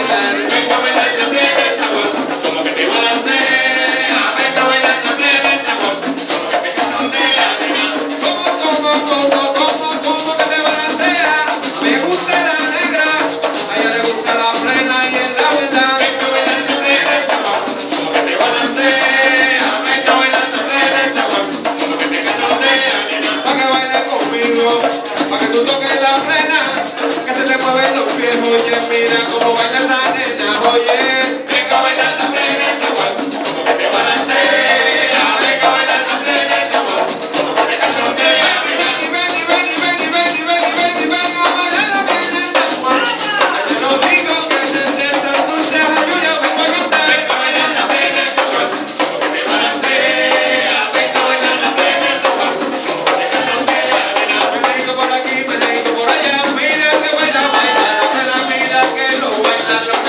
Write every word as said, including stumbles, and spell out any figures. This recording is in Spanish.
bailar. Venga a bailar también el sabor, como que te balancea. Venga a bailar también el sabor, como que te cachondea, nena. Como, como, como, como, como que te balancea. Me gusta la negra, a ella le gusta la plena y en la verdad. Venga a bailar también el sabor, como que te balancea. Venga a bailar también el sabor, como que te cachondea, nena. Pa' que baile conmigo, pa' que tú toques la plena, que se te mueven los pies, oye, mira cómo baila esa nena, oye. Venga a bailar la plena, esa guay, como que te balancea. Venga a bailar la plena, esa guay, como que te cachondea. Ven y ven y ven y ven y ven y ven y ven y ven a bailar la plena, esa guay. Te lo digo que desde San Dulce a Lluvia vengo a cantar. Venga a bailar la plena, esa guay, como que te balancea. Venga a bailar la plena, esa guay, como que te cachondea, nena. Meneito por aquí, meneito por allá, mira que baila, baila, la plena, mira que lo baila, lo